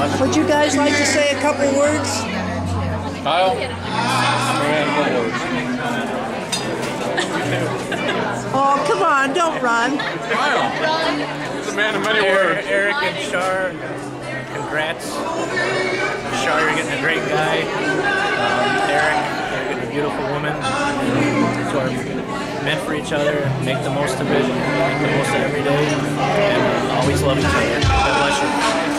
Would you guys like to say a couple words? Kyle? Oh, come on, don't run. Kyle! He's a man of many words. Eric and Shar, congrats. Shar, you're getting a great guy. Eric, you're getting a beautiful woman. So are meant for each other. Make the most of it. Make the most of every day. And always love each other. God bless you.